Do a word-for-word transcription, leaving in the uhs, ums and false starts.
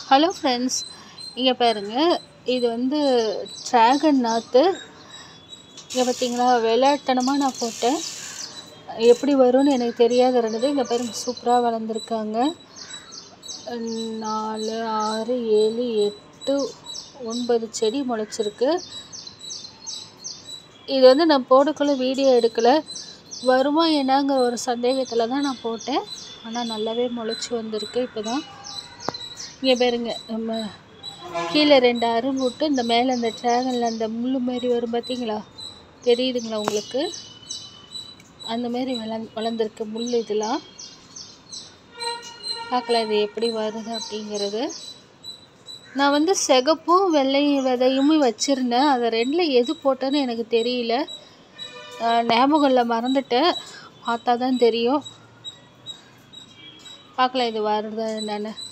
Hello friends, இங்கே பாருங்க. இது வந்து ட்ராகன் நாற்று. இங்கே பார்த்தீங்களா, விளையாட்டுத்தனமாக நான் போட்டேன். எப்படி வரும்னு எனக்கு தெரியாத இருந்தது. இங்கே பாருங்க, சூப்பராக வளர்ந்துருக்காங்க. நாலு ஆறு ஏழு எட்டு ஒன்பது செடி முளைச்சிருக்கு. இது வந்து நான் போடக்குள்ள வீடியோ எடுக்கலை. வருமா என்னங்கிற ஒரு சந்தேகத்தில் தான் நான் போட்டேன். ஆனால் நல்லாவே முளைச்சி வந்திருக்கு. இப்போ தான் இங்கே பாருங்க, நம்ம கீழே ரெண்டு அரும்பு விட்டு இந்த மேலே அந்த ட்ராகனில் அந்த முள் மாரி வரும் பார்த்தீங்களா, தெரியுதுங்களா உங்களுக்கு? அந்த மாரி வள வளர்ந்துருக்கு முள். இதெல்லாம் பார்க்கலாம் இது எப்படி வருது அப்படிங்கிறது. நான் வந்து சிகப்பும் வெள்ளை விதையும் வச்சுருந்தேன். அதை ரெண்டில் எது போட்டேன்னு எனக்கு தெரியல. ஞாபகம் இல்லை, மறந்துட்டேன். பார்த்தா தான் தெரியும். பார்க்கலாம் இது வருதா என்னன்னு.